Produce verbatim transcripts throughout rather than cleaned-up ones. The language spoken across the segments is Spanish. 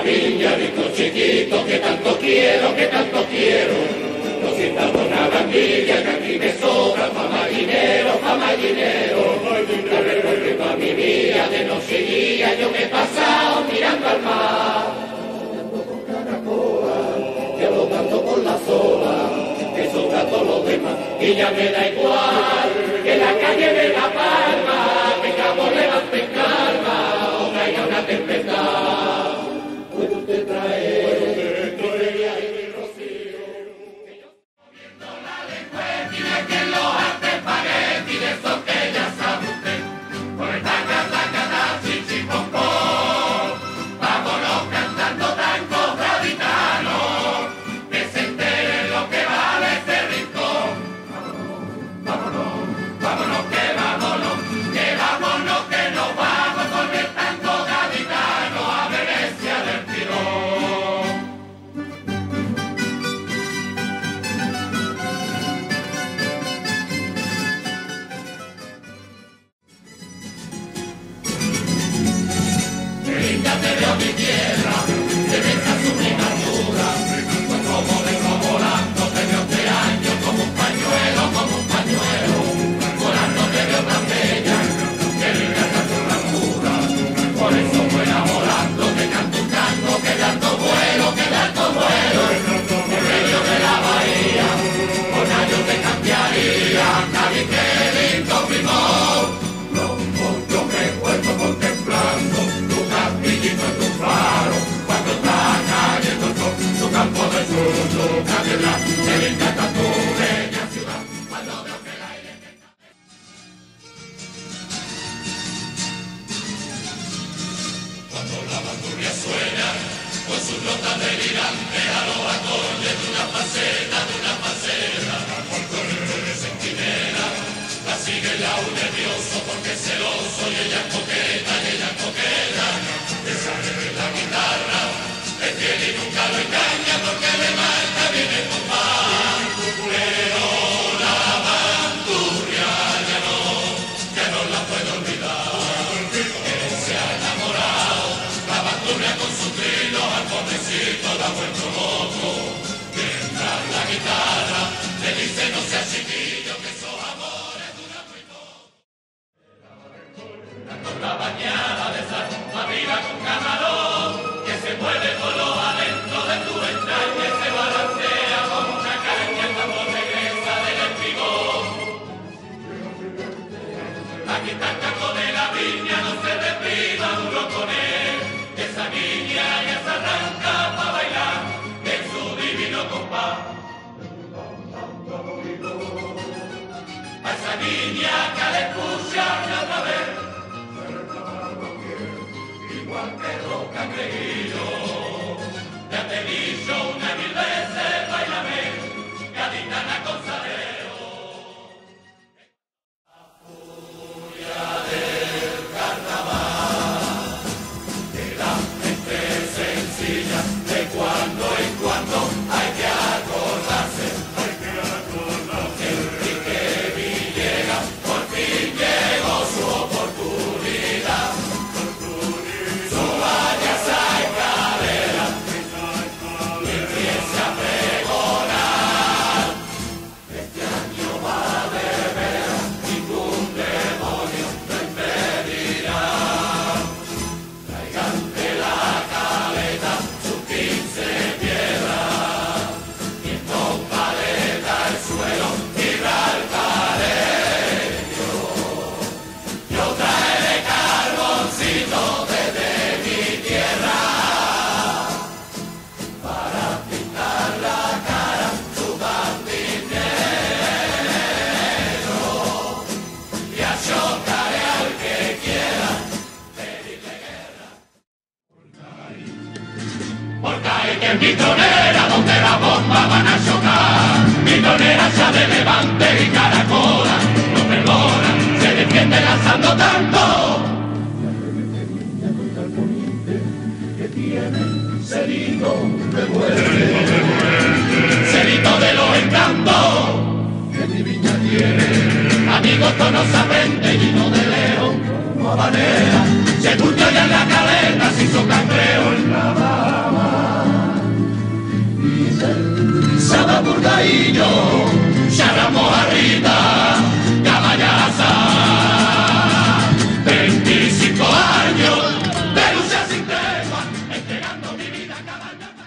viña, rico chiquito, que tanto quiero, que tanto quiero. No sientas por una bandilla, que aquí me sobra pa' marinero, pa' marinero. La recuerdo pa' mi vida, de noche y día, yo me he pasado mirando al mar. Soñando con caracola, que botando por la sola, que sobra todos los demás, y ya me da igual, que la calle de La Palma, que cabo levante en calma, o traiga una tempestad. Puede usted traer, mi feria y mi rocío, que yo comiendo la lengüeta y que los hace espagueti, de esos que ya sabe usted, por esta casa, casa, chichi, pom, pom. Vámonos cantando tango gaditano, que se enteren lo que vale este rincón. Vámonos, vámonos, vámonos, que vámonos, que vámonos, que nos vamos con el tango gaditano a Venecia del tirón. Qué linda te veo mi tierra, te besa su primavera, pues como vengo volando te veo este año como un pañuelo, como un pañuelo, volando te veo tan bella, que linda está tu bravura, por eso vuela volando, te canto un tango, que de alto vuelo, que de alto vuelo, en medio de la bahía, con años te cambiaría, Cádiz, qué lindo primor, loco, yo me encuentro contemplando tu castillito en tu faro, cuando está cayendo el sol, tu campo de sur, tu catedral, que linda está tu bella ciudad, cuando veo que el aire te está... Cuando la bandurria suena, con sus notas delirantes a los acordes de una faceta, de una faceta, cuando el de centinela, la sigue ya un nervioso porque es celoso y ella es coqueta, y ella es coqueta, que sabe de la guitarra, le tiene y nunca lo engaña porque le marca bien el compás, pero la bandurria ya no, ya no la puede olvidar, que se ha enamorado, la bandurria con su trino al pobrecito la ha vuelto loco, mientras la guitarra le dice no seas chiquillo que esos amores duran muy poco. La bañada de sal, arriba con camarón, que se mueve con los adentro de tu entraña y se balancea como una caña cuando regresa del espigón. Aquí está el taco de la viña, no se reprima duro con él, que esa niña ya se arranca para bailar en su divino compás. A esa niña que al escucharme otra vez, igual que Roca Creguillo, ya te he dicho una mil veces, bailame, gaditana con salero. La furia del carnaval, de la gente sencilla, de cuando en cuando hay que acordarse, hay que acordarse. Enrique Villegas por fin llegó su oportunidad. En mi tronera donde la bomba van a chocar, mi tronera ya de Levante y Caracola, no perdona, se defiende lanzando tanto. Que tiene celito de muerte, celito de los encantos, que mi viña tiene, amigos esto no se aprende y no de lejos, no habanera, se escucha ya en la caleta, se hizo cangreo en la baja. Mariño, Charamo Arriba, Caballaza. veinticinco años de lucha sin tregua, entregando mi vida a Caballaza.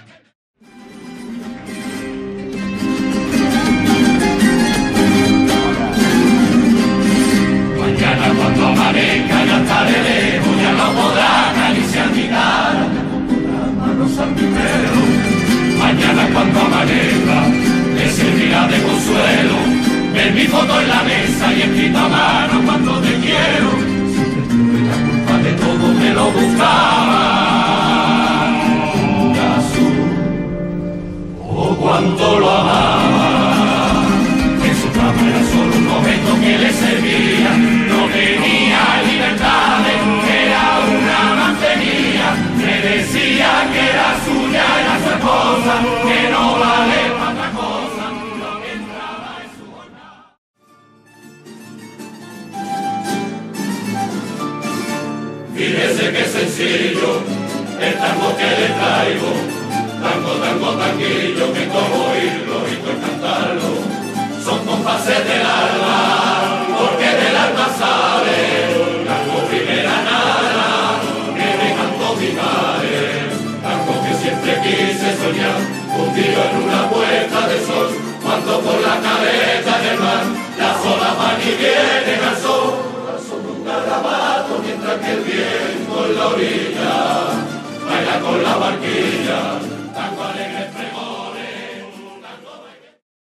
Mañana cuando amanezca ya estaré lejos, ya no podrá acariciar mi cara, no podrá manos al primero. Mañana cuando amanezca le servirá de consuelo ver mi foto en la mesa y escrito a mano cuando te quiero. Si te tuve la culpa de todo me lo buscaba azul, oh cuánto lo amaba. En su cama era solo un momento que le servía, no tenía libertades, era una mantenida. Me decía que era suya, era su esposa, que no vale para otra cosa lo que entraba en su jornada. Fíjese qué sencillo el tango que le traigo, tango, tango, tanguillo, que como oírlo y pues cantarlo, son compases del alma, porque del alma sale la primera nada que me cantó mi madre. Siempre quise soñar, hundido en una puesta de sol, cuando por la cabeza del mar las olas van y vienen al sol, al son de un garabato, mientras que el viento en la orilla baila con la barquilla, tango alegre pregones, tango baile.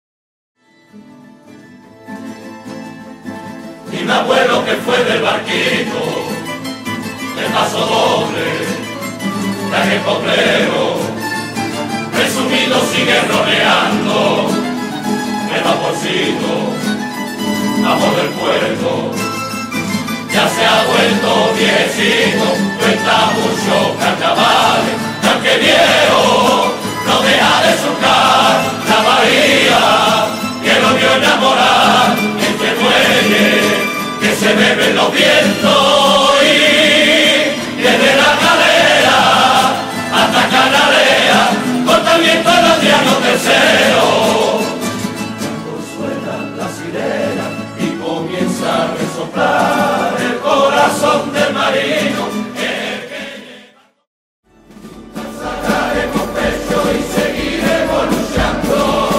Y mi abuelo que fue del barquito, de paso doble, traje potrero, resumido sigue rodeando el vaporcito, amor del puerto, ya se ha vuelto viejito, cuenta muchos carnavales, y aunque viejo, no deja de surcar la María, que lo vio enamorar entre muelles, que se beben los vientos y desde la cadera hasta Canalea, corta el viento en los dianos terceros. Cuando suena la sirena y comienza a resoplar el corazón del marino, el que lleva. Sacaremos pecho y seguiremos luchando,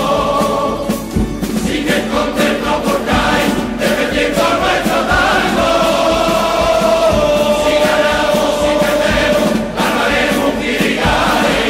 sin escondernos por caer, defendiendo nuestro tango. Si ganamos, si perdemos, ganaremos un Guirigay.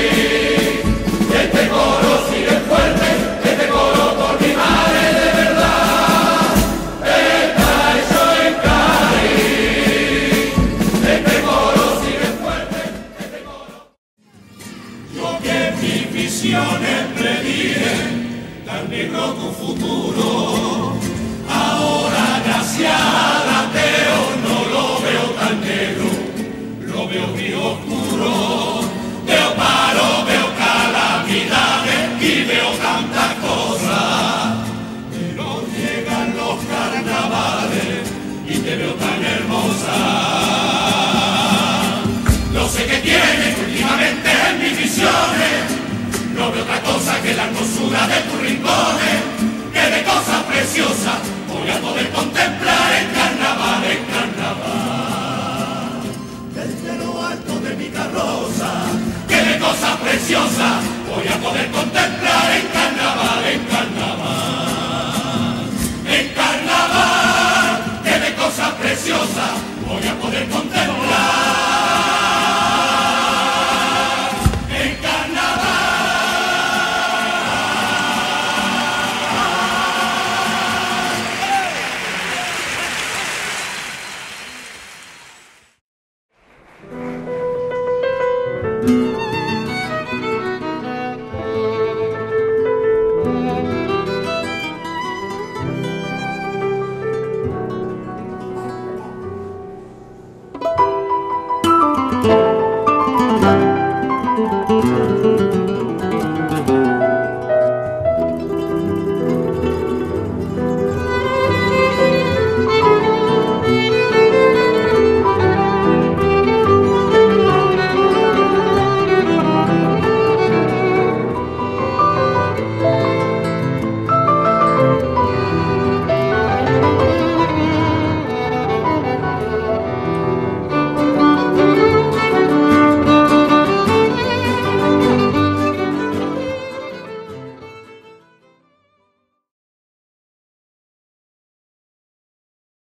Este coro sigue fuerte, este coro por mi madre de verdad está hecho en Cali. Este coro sigue fuerte, este coro. Yo que mis visiones predije tan negro tu futuro, ahora gracias al ateo no lo veo tan negro, lo veo muy oscuro. Veo paro, veo calamidades y veo tantas cosas, pero llegan los carnavales y te veo tan hermosa. No sé qué tienes últimamente en mis visiones, no veo otra cosa que la hermosura de tus rincones, que de cosas preciosas voy a poder